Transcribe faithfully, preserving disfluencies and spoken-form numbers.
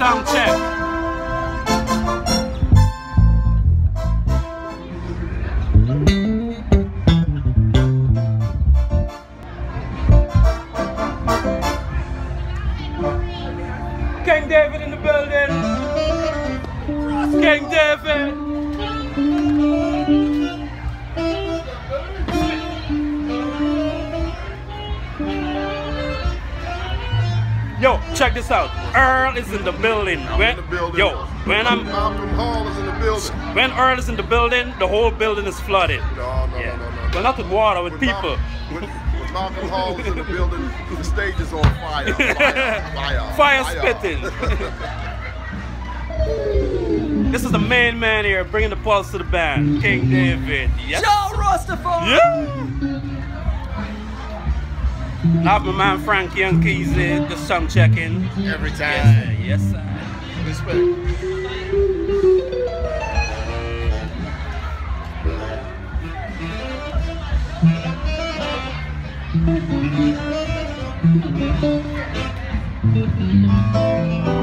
Sound check. King David in the building. King David. Yo, check this out. Earl is in the building. I'm when, in the building. Yo, when I'm Malcolm Hall is in the building. when Earl is in the building, the whole building is flooded. No, no, Yeah. no, no, no. Well, not with water, with When people. Malcolm, when, when Malcolm Hall is in the building, the stage is on fire. Fire, fire, Fire spitting. This is the main man here, bringing the pulse to the band, King David. Yes. Joe Rastafari! Yeah. Now my man Frankie and Keezy, just sound checking. Every time. Yes, yes sir. Respect.